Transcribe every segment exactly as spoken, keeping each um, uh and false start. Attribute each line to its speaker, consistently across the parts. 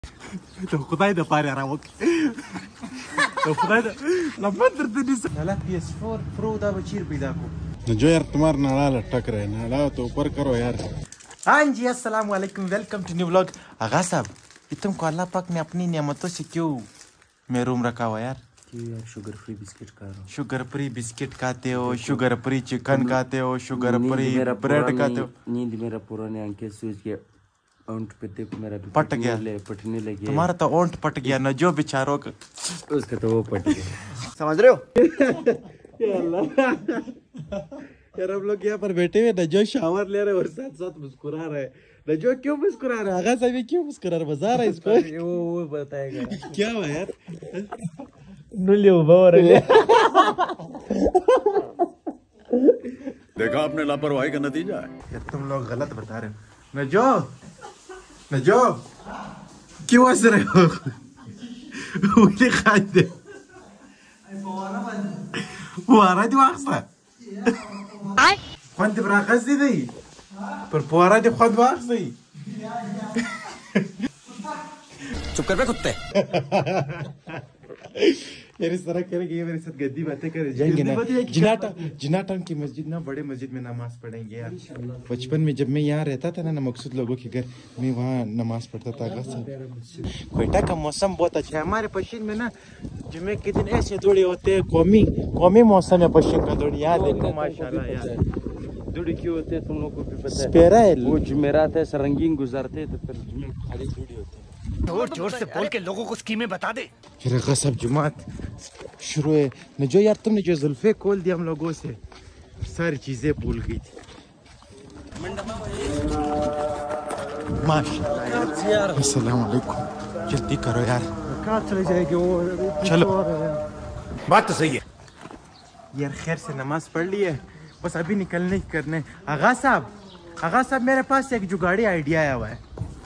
Speaker 1: تو خدای د پاره راوک تو خدای د لمن درته دي سلا پی اس فور پرو دا بچیر پیدا کو
Speaker 2: जो यार तुम्हारा नाला लटक रहे हैं नाला तो ऊपर करो यार।
Speaker 1: हाँ जी अस्सलाम वालेकुम, welcome to new vlog. Agha साहब तुमको अल्लाह पाक ने अपनी नेमतों से क्यों महरूम रखा हुआ यार?
Speaker 3: यार शुगर फ्री बिस्किट खा रहा हूँ।
Speaker 1: शुगर फ्री बिस्किट खाते हो, शुगर फ्री चिकन खाते हो, शुगर फ्री ब्रेड खाते हो।
Speaker 3: नींद मेरा पूरा नहीं, आंखें सूज गया, ओंठ पे देखो मेरा
Speaker 1: पट गया,
Speaker 3: पटने लगी।
Speaker 1: तुम्हारा तो ओंठ पट गया ना, जो बेचारों का
Speaker 3: उसका तो वो पट गया।
Speaker 1: समझ रहे हो? यार हम लोग यहाँ पर बैठे हुए नजो शावर ले रहे और साथ साथ मुस्कुरा रहे। नजो क्यों मुस्कुरा रहे? आगा साहब क्यों मुस्कुरा रहे? मजा आ रहा है इसको?
Speaker 3: वो वो बताएगा
Speaker 1: क्या हुआ यार?
Speaker 2: देखा आपने लापरवाही का नतीजा है।
Speaker 1: यार तुम लोग गलत बता रहे हो। नजो नजो क्यों हंस रहे हो? मुझे खा दे Puara di waksa. Kwan di berakas di di. Per puara di kwan waksa.
Speaker 3: चुप कर बे कुत्ते।
Speaker 1: यार इस तरह करेंगे, ये मेरे साथ गद्दी बातें करे जाएंगे ना। जिनाटा जिनाटा की मस्जिद ना, बड़े मस्जिद में नमाज पढ़ेंगे यार। बचपन में जब मैं यहाँ रहता था ना ना मकसूद लोगों के घर, मैं वहाँ नमाज पढ़ता था। कोयटा का मौसम बहुत अच्छा है। हमारे पश्चिम में ना जुम्मे के दिन ऐसे दौड़े होते हैं, कौमी कौमी मौसम है पश्चिम का दौड़। यार देखो माशाल्लाह यार
Speaker 3: दूड़ी क्यों होते हैं तुम लोग को भी पता है।
Speaker 1: स्पेरा है
Speaker 3: वो जुमेरात है, रंगीन गुजारते तो फिर जुम्मे खाली दूड़ी होते हैं।
Speaker 4: और जोर से बोल के लोगों को स्कीमें बता दे।
Speaker 1: फिर सब जुमात शुरू है न। जो यार तुमने जो जुल्फे खोल दिया हम लोगों से, सारी चीजें भूल गई थी। माशाल्लाह। अस्सलाम वालेकुम, जल्दी करो यार,
Speaker 5: कहाँ चले जाएगी वो?
Speaker 1: चलो
Speaker 4: बात तो सही है
Speaker 1: यार। खैर से नमाज पढ़ ली है, बस अभी निकलने ही करने। आगा साहब आगा साहब मेरे पास एक जुगाड़ी आइडिया आया हुआ है।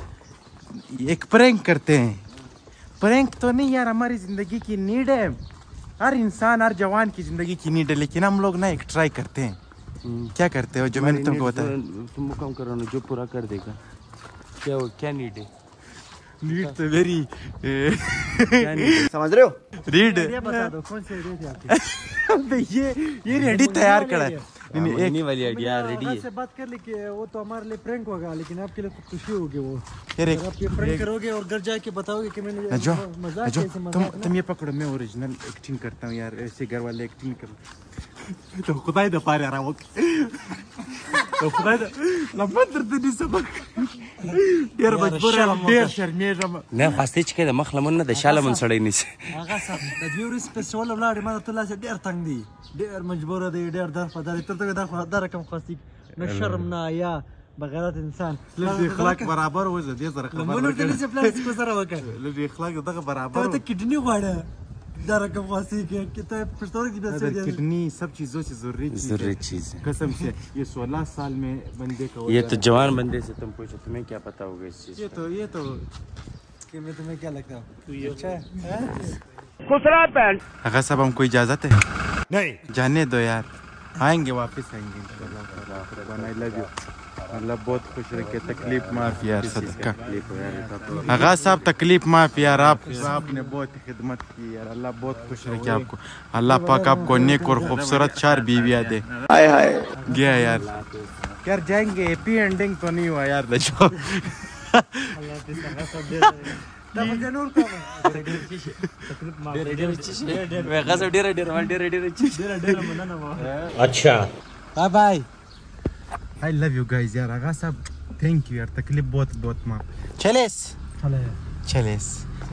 Speaker 1: एक प्रैंक करते हैं। प्रैंक तो नहीं यार, हमारी जिंदगी की नीड है, हर इंसान हर जवान की जिंदगी की नीड है, लेकिन हम लोग ना एक ट्राई करते हैं। क्या करते हो जो मैंने तुमको बताया?
Speaker 3: तुम काम करो ना, जो पूरा कर देगा। क्या वो क्या नीड है?
Speaker 1: नीड तो वेरी
Speaker 3: समझ रहे हो?
Speaker 1: रीड
Speaker 5: बता दो कौन सी आइडिया थी आपकी?
Speaker 1: ये ये रेडी तैयार करा है।
Speaker 3: नहीं नहीं वाली आइडिया रेडी है।
Speaker 5: से बात कर ली कि वो तो हमारे लिए प्रैंक होगा, लेकिन आपके लिए तो खुशी होगी वो।
Speaker 1: यार एक
Speaker 5: आप ये प्रैंक करोगे और घर जाके बताओगे कि मैंने
Speaker 1: जो
Speaker 5: मजाक
Speaker 1: जो
Speaker 5: कैसे
Speaker 1: तुम
Speaker 5: मजाक
Speaker 1: तुम ये पकड़ो, मैं ओरिजिनल एक्टिंग करता हूँ यार, ऐसे घर वाले एक्टिंग कर तो खुदाई द पारे रहा वो तो खुदाई द लम्बा दर्द नहीं सबक यार मजबूर है डेर शर्मिया
Speaker 3: نه خاصه چې د مخ لمن نه د شاله من سړی نیسي.
Speaker 5: هغه صاحب د ویورس په سوال ولاړ ما ته لاسه ډیر تنگ دی، ډیر مجبور دی، ډیر در په در ته دا خو دا رقم خاصی نه شرم نه یا بغیرت انسان
Speaker 1: لږ اخلاق برابر و زه دې سره خبر
Speaker 5: لمنو ته نشه پلاس کو سره وکړ.
Speaker 1: لږ اخلاق دغه برابر
Speaker 5: ته کډنی غواړه دا رقم خاصی کې کته پښتون کې بس
Speaker 1: है। किडनी सब चीजों से जरूरी चीज
Speaker 3: जरूरी
Speaker 1: है
Speaker 3: चीज है
Speaker 1: कसम से। ये सोलह साल में बंदे का
Speaker 3: ये तो जवान बंदे से तुम पूछो, तुम्हें क्या पता होगा इस चीज?
Speaker 1: ये तो ये तो
Speaker 5: कि मैं तुम्हें क्या लगता हूँ अच्छा है?
Speaker 1: अगर सब हमको इजाजत है?
Speaker 4: नहीं
Speaker 1: जाने दो यार, आएंगे वापस आएंगे इंशाल्लाह। आई लव यू। अल्लाह बहुत खुश रखे, तकलीफ माफ यार, सदका। आगा साहब तकलीफ माफ यार, आप आपने बहुत खिदमत की यार, अल्लाह बहुत खुश रखे आपको। अल्लाह पाक आपको नेक और खूबसूरत चार बीवियां दे। हाय हाय गया यार यार जाएंगे, हैप्पी एंडिंग तो नहीं हुआ यार। जो
Speaker 4: अच्छा
Speaker 1: bye bye. I love you guys यार। आगा साहब थैंक यू यार, तकलीफ बहुत बहुत माफ। चलेस चलेस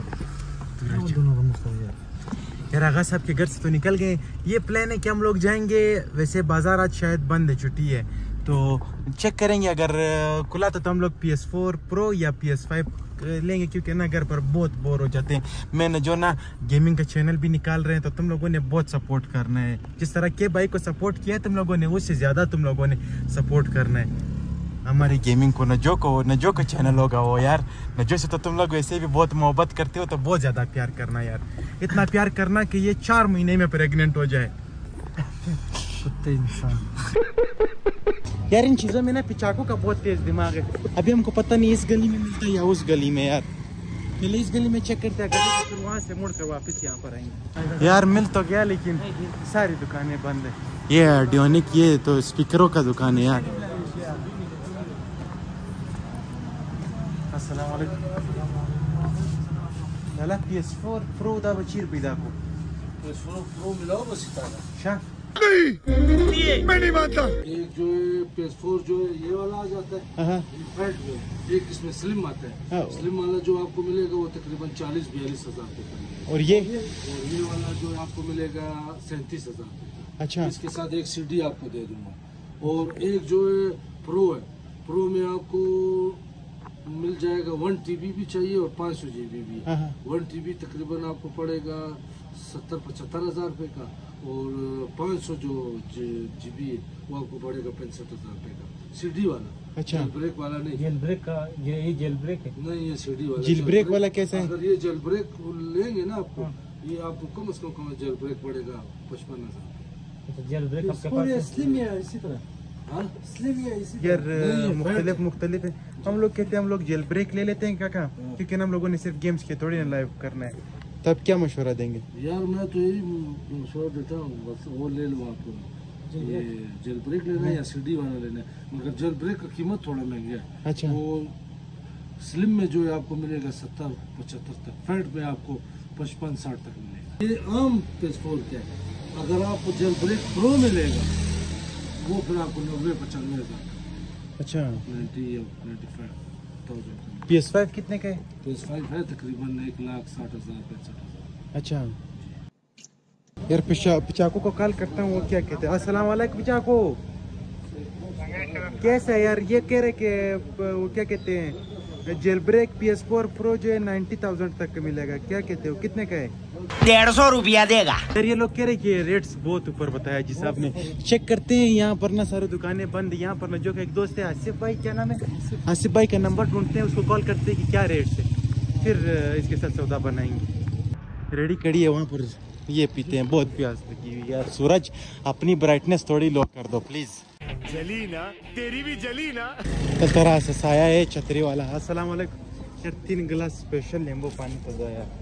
Speaker 1: यार। आगा साहब के घर से तो निकल गए। ये प्लान है कि हम लोग जाएंगे, वैसे बाजार आज शायद बंद है, छुट्टी है, तो चेक करेंगे। अगर खुला तो, तो हम लोग पी एस फोर प्रो या पी एस फाइव लेंगे, क्योंकि ना घर पर बहुत बोर हो जाते हैं। मैंने जो ना गेमिंग का चैनल भी निकाल रहे हैं, तो तुम लोगों ने बहुत सपोर्ट करना है। जिस तरह के भाई को सपोर्ट किया है तुम लोगों ने, उससे ज़्यादा तुम लोगों ने सपोर्ट करना है हमारी गेमिंग को। नजो को नजो का चैनल होगा वो यार। नजो से तो तुम लोग वैसे भी बहुत मोहब्बत करते हो, तो बहुत ज़्यादा प्यार करना यार। इतना प्यार करना कि ये चार महीने में प्रेग्नेंट हो जाए। कुत्ते इंसान यार। इन चीज़ों में ना पिचाकों का बहुत तेज दिमाग है। अभी हमको पता नहीं इस गली में मिलता है या उस गली में यार। पहले इस गली में चेक करते हैं, फिर वहाँ से मुड़ कर वापस यहाँ पर आएंगे। यार मिल तो गया लेकिन सारी दुकानें बंद है। ये ऑडियोनिक, ये तो स्पीकरों का दुकान है यार। अस्सलाम वालेकुम। ला पी एस फोर प्रो दा बचीर पैदा को
Speaker 6: पी एस फोर प्रो मिलाओ बस इतना
Speaker 1: शा
Speaker 4: मैं नहीं मानता।
Speaker 6: एक जो है पी एस फोर जो है ये वाला आ जाता है
Speaker 1: हाँ
Speaker 6: फैट में, एक इसमें स्लिम आता है।
Speaker 1: हाँ।
Speaker 6: स्लिम वाला जो आपको मिलेगा वो तकरीबन चालीस बयालीस हजार रुपये का मिलेगा।
Speaker 1: और ये
Speaker 6: और ये वाला जो आपको मिलेगा सैंतीस हजार रुपये का।
Speaker 1: अच्छा
Speaker 6: इसके साथ एक सीडी आपको दे दूंगा। और एक जो है प्रो है, प्रो में आपको मिल जाएगा वन टीबी भी चाहिए और पाँच सौ जी बी भी है।
Speaker 1: हाँ।
Speaker 6: वन टीबी तकरीबन आपको पड़ेगा सत्तर पचहत्तर हजार रुपये का, और पाँच सौ जो जी बी है वो आपको पड़ेगा पैंसठ हजार रुपये का। सीडी वाला,
Speaker 1: अच्छा।
Speaker 6: जेल ब्रेक वाला नहीं।
Speaker 5: जेल ब्रेक का ये ये जेल ब्रेक है।
Speaker 6: नहीं, ये सीडी वाला।
Speaker 1: जेल ब्रेक वाला कैसे है?
Speaker 6: अगर ये जेल ब्रेक लेंगे ना आपको, ये आपको कम से कम कम जेल ब्रेक पड़ेगा पचपन हजार।
Speaker 5: जेल ब्रेक आपके पास स्लिम है इसी तरह।
Speaker 6: हाँ,
Speaker 5: स्लिम है इसी
Speaker 1: यार
Speaker 6: नहीं,
Speaker 1: मुख्तलिफ मुख्तलिफ है। हम लोग कहते हैं हम लोग जेल ब्रेक ले लेते हैं काका, क्योंकि हम लोगों ने सिर्फ गेम्स के थोड़ी ना लाइव करना है। तब क्या मशवरा देंगे?
Speaker 6: यार मैं तो यही मशवरा देता हूँ, बस वो ले लो आपको, ये जेल ब्रेक लेना है या सीडी वाला लेना है। मगर जेल ब्रेक का कीमत थोड़ा महंगा है।
Speaker 1: अच्छा।
Speaker 6: वो स्लिम में जो है आपको मिलेगा सत्तर पचहत्तर तक, फैट में आपको पचपन साठ तक मिलेगा। ये आम पी एस फोर क्या है, अगर आपको जेल ब्रेक प्रो मिलेगा वो फिर आपको नब्बे पचानवे हजार,
Speaker 1: अच्छा।
Speaker 6: नाइन्टी या ninety five thousand.
Speaker 1: P S five कितने का है?
Speaker 6: पी एस फाइव है तकरीबन एक लाख साठ हजार पैंसठ हजार।
Speaker 1: अच्छा यार पिचा पिचाको को कॉल करता हूँ, वो क्या कहते हैं। अस्सलाम वालेकुम पिचाको, कैसा है यार? ये कह रहे कि वो क्या कहते हैं jail break P S four pro जो है नाइन्टी थाउजेंड तक का मिलेगा, क्या कहते हो कितने का है?
Speaker 7: डेढ़ सौ रुपया देगा।
Speaker 1: यार ये लोग कह रहे कि रेट्स बहुत ऊपर बताया जी साहब ने। चेक करते हैं यहाँ पर ना सारी दुकानें बंद। यहाँ पर ना जो एक दोस्त है आसिफ भाई, क्या नाम है, आसिफ भाई का नंबर ढूंढते हैं, उसको कॉल करते हैं कि क्या रेट है, फिर इसके साथ सौदा बनाएंगे। रेडी कड़ी है वहाँ पर, ये पीते हैं, बहुत प्यास लगी हुई यार। सूरज अपनी ब्राइटनेस थोड़ी लो कर दो प्लीज।
Speaker 4: जली ना, तेरी भी जली ना।
Speaker 1: तो तरह से साया है छतरी वाला। अस्सलाम वालेकुम यार, तीन गिलास स्पेशल नींबू पानी तो दो यार,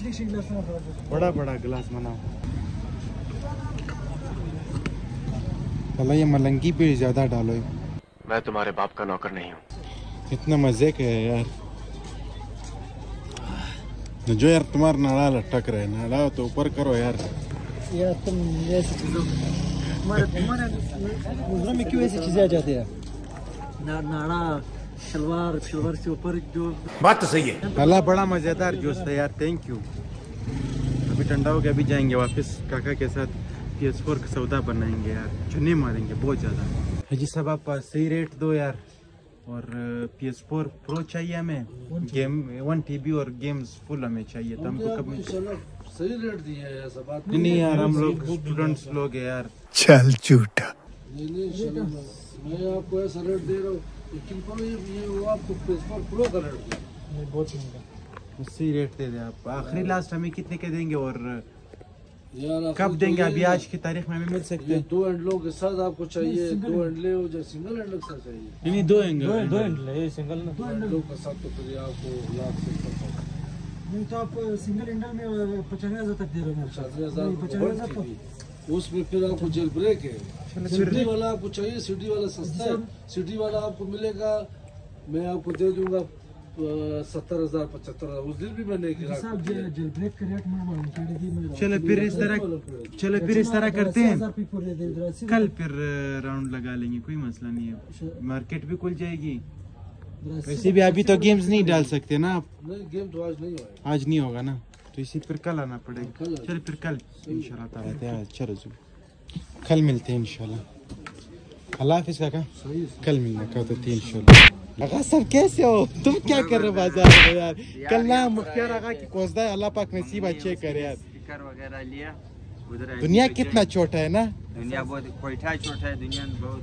Speaker 1: बड़ा बड़ा गिलास बनाओ। ये मलंगी भी ज्यादा डालो।
Speaker 8: मैं तुम्हारे बाप का नौकर नहीं हूँ।
Speaker 1: इतना मजे का है यार।
Speaker 2: जो यार तुम्हारा नाड़ा लटक रहे, नाड़ा तो ऊपर करो यार।
Speaker 5: यार तुम ऐसी चीजों हमारे हमारे नजरों में क्यों ऐसी चीजें आ जाती है? ना, नाड़ा शलवार शलवार से ऊपर जो
Speaker 4: बात तो सही है।
Speaker 1: अल्लाह बड़ा मजेदार जूस था यार, थैंक यू। अभी ठंडा हो गया, अभी जाएंगे वापस काका के साथ पी एस फोर का सौदा बनाएंगे यार, चुने मारेंगे बहुत ज्यादा। हाजी साहब आप सही रेट दो यार, और पी एस फोर प्रो चाहिए हमें, गेम वन टी बी और गेम्स फुल हमें चाहिए। तो हमको कब
Speaker 6: सही रेट दिया है, ऐसा बात
Speaker 1: नहीं यार, हम लोग स्टूडेंट्स लोग हैं यार।
Speaker 4: चल झूठा।
Speaker 6: नहीं नहीं चलो, मैं आपको ऐसा रेट दे रहा हूँ, लेकिन पर ये ये वो आपको पी एस फोर प्रो का रेट दिया।
Speaker 5: बहुत महंगा
Speaker 1: सही रेट दे दे आप। आखिरी लास्ट हमें कितने के देंगे और
Speaker 6: यार
Speaker 1: कब देंगे? अभी आज की तारीख में हमें मिल सकते
Speaker 6: ये
Speaker 1: हैं?
Speaker 6: दो हैंडलों के साथ आपको चाहिए, दो हैंडले हो या सिंगल हैंडल के साथ चाहिए?
Speaker 1: नहीं दो एंगल
Speaker 5: दो हैंडल है, सिंगल ना।
Speaker 6: दो हैंडलों के साथ तो फिर आपको लाख से ऊपर
Speaker 5: नहीं तो आप सिंगल हैंडल में पचानवे हजार तक दे रहे हो।
Speaker 6: पचानवे हजार
Speaker 5: पचानवे हजार तो
Speaker 6: तो उसमें फिर आपको जेल ब्रेक है। सीडी वाला आपको चाहिए, सीडी वाला सस्ता है। सीडी वाला आपको मिलेगा, मैं आपको दे दूंगा सत्तर हजार पचहत्तर हजार। उस दिन भी मैंने
Speaker 5: साहब जेल ब्रेक का रेट मैं मालूम कर दी।
Speaker 1: चलो फिर इस तरह चलो फिर इस तरह करते हैं, कल फिर राउंड लगा लेंगे, कोई मसला नहीं है। मार्केट भी खुल जाएगी। वैसे भी अभी तो गेम्स नहीं डाल सकते ना आप।
Speaker 6: नहीं, गेम तो आज नहीं होगा।
Speaker 1: आज नहीं होगा ना, तो इसी फिर कल आना पड़ेगा। चलो फिर कल इंशाल्लाह ताला। चलो जो कल मिलते हैं इंशाल्लाह। अल्लाह हाफिज़ काका, कल मिलने का तो तीन इंशाल्लाह। आगा सब कैसे हो? तुम क्या कर रहे हो बाजार में यार? कल ना मुख्तार आगा की कोसदा है, अल्लाह पाक नसीब अच्छे करे यार।
Speaker 3: स्पीकर वगैरह लिया उधर।
Speaker 1: दुनिया कितना छोटा है ना,
Speaker 3: दुनिया बहुत कोयठा छोटा है, दुनिया में बहुत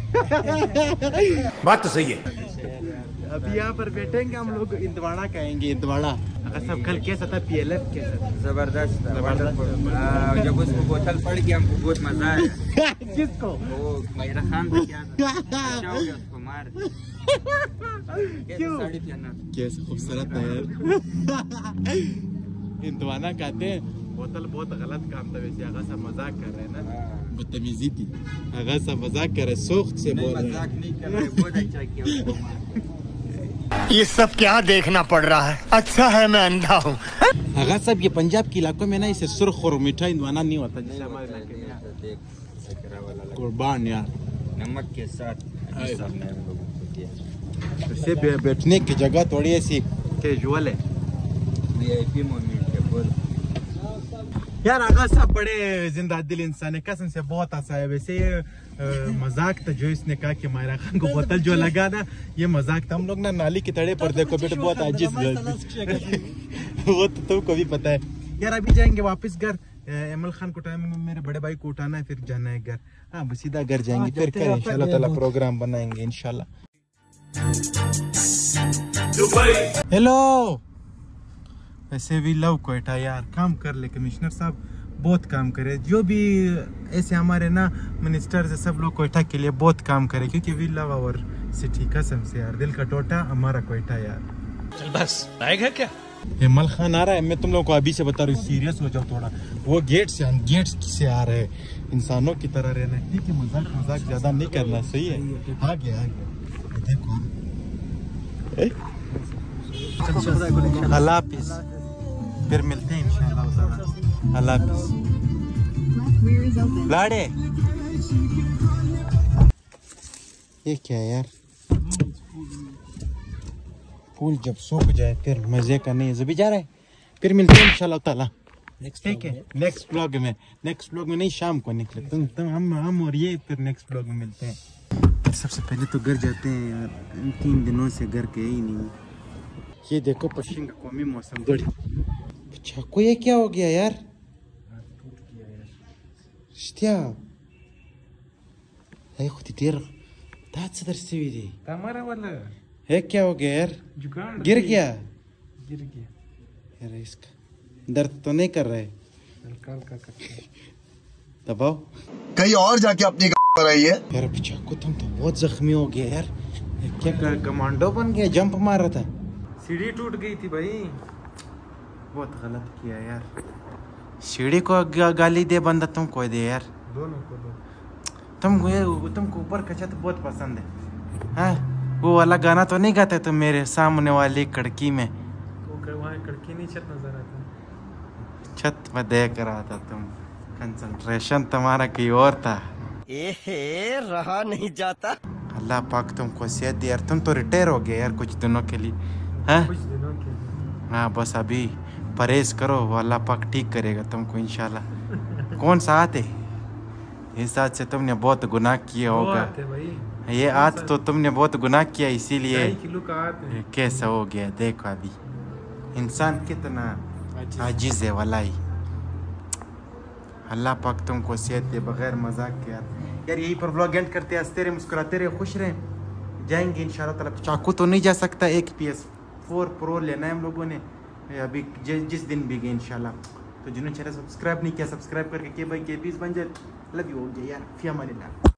Speaker 4: बात तो सही है।
Speaker 1: अभी यहाँ पर बैठेंगे हम लोग, इंदवाड़ा कहेंगे, इंदवाड़ा। अगर सब कल कैसा था? पी एल एफ कैसा?
Speaker 3: जबरदस्त जबरदस्त। जब उसको बोतल पड़ गया हमको बहुत मजा आया।
Speaker 1: किसको?
Speaker 3: वो मेरा खान था क्या था? अच्छा हो गया, उसको मार
Speaker 1: क्यों? कैसे खूबसूरत है यार। हिंदवाना कहते हैं बोतल बहुत गलत काम था वैसे। आगा सा मजाक कर रहे हैं ना, बदतमीजी थी। आगा सा मजाक कर रहे, सोख से बोल रहे। मजाक नहीं कर रहे, बहुत अच्छा किया।
Speaker 4: ये सब क्या देखना पड़ रहा है? अच्छा है मैं अंधा हूँ।
Speaker 1: आगा साहब ये पंजाब के इलाकों में ना इसे सुर्ख और मीठा हिंदवाना नहीं होता जैसे हमारे इलाके में। कुर्बान यार,
Speaker 3: नमक के साथ
Speaker 1: इसे बैठने की जगह थोड़ी ऐसी कैजुअल है यार। आगा साहब बड़े जिंदा दिल इंसान है, कसम से बहुत आसा है वैसे। ये मजाक था जो इसने कहा कि मायरा खान को बोतल जो लगा ना, ये मजाक था। हम लोग ना नाली के तड़े पर देखो बेटे बहुत आजिज वो तो तुमको भी पता है यार। अभी जाएंगे वापस घर। एमल खान को टाइम में मेरे बड़े भाई को उठाना है, फिर जाना है घर। हाँ बस सीधा घर जाएंगे, फिर कल इंशाल्लाह ताला प्रोग्राम बनाएंगे इंशाल्लाह। हेलो, वैसे भी लव कोयटा यार, काम कर ले कमिश्नर साहब, बहुत काम करे। जो भी ऐसे हमारे ना मिनिस्टर से सब लोग कोयटा के लिए बहुत काम करे, क्योंकि वी लव आवर सिटी। कसम से यार, दिल का टोटा हमारा कोयटा यार।
Speaker 4: चल बस आएगा क्या?
Speaker 1: हेमल खान आ रहा है, मैं तुम लोगों को अभी से बता रहा हूँ, सीरियस हो जाओ थोड़ा। वो गेट से गेट से आ रहे हैं, इंसानों की तरह रहना है, ठीक है? मजाक मजाक ज्यादा नहीं करना, सही है? आ गया आ गया, देखो अल्लाह हाफिज, फिर मिलते हैं इंशाल्लाह। अल्लाह हाफिज लाड़े। ये क्या है यार? फूल जब सूख जाए फिर मजे का नहीं है। जा रहा है, फिर मिलते हैं इंशाल्लाह ताला। ठीक है, नेक्स्ट ब्लॉग में। नेक्स्ट ब्लॉग में नहीं, शाम को निकले तुम तुम हम हम और ये, फिर नेक्स्ट ब्लॉग में मिलते हैं। सबसे पहले तो घर जाते हैं यार, इन तीन दिनों से घर गए ही नहीं। ये देखो पश्चिम का कौमी मौसम दौड़ी। अच्छा को ये क्या हो गया यार? क्या है खुद तेर दांत से दर्द से भी हमारा वाला है? क्या हो गया यार? गिर गया गिर गया यार। इसका दर्द तो नहीं कर रहा है? दबाओ
Speaker 9: कहीं और जाके अपनी कराई है
Speaker 1: यार। पीछा को तुम तो बहुत जख्मी हो गया यार। क्या कमांडो बन गया, जंप मार रहा था, सीढ़ी टूट गई थी भाई। बहुत गलत किया यार। सीढ़ी को गाली दे बंदा, तुम को दे यार। दोनों को दो। तुमको तुमको ऊपर का छत बहुत पसंद है हाँ? वो वाला गाना तो नहीं गाते तुम, मेरे सामने वाली खिड़की में? वो वहाँ खिड़की नहीं, छत नजर आता। छत में देख रहा था तुम, कंसंट्रेशन तुम्हारा कहीं और था।
Speaker 7: एहे, रहा नहीं जाता।
Speaker 1: अल्लाह पाक तुमको सेहत दे यार। तुम तो रिटायर हो गए यार कुछ दिनों के लिए हाँ? कुछ दिनों के लिए हाँ, बस अभी परहेज करो, अल्लाह पाक ठीक करेगा तुमको इंशाल्लाह। कौन सा आते इस हाथ से तुमने बहुत गुनाह किया होगा भाई। ये आज तो तुमने बहुत गुनाह किया, इसीलिए कैसा हो गया। देखो अभी इंसान कितना आजिज है वलाई। अल्लाह पाक तुमको सेहत दे, बगैर मजाक के यार। यार यही पर व्लॉग एंड करते हैं। हंसते रहे, मुस्कुराते रहे, खुश रहे। जाएंगे इंशाल्लाह ताला। चाकू तो नहीं जा सकता, एक पी एस फोर प्रो लेना है हम लोगों ने अभी जिस दिन भी गए इंशाल्लाह। तो जिन्होंने चैनल सब्सक्राइब नहीं किया, सब्सक्राइब करके के भाई के बीस बन जाए। लव यू हो गया यार, फिर हमारे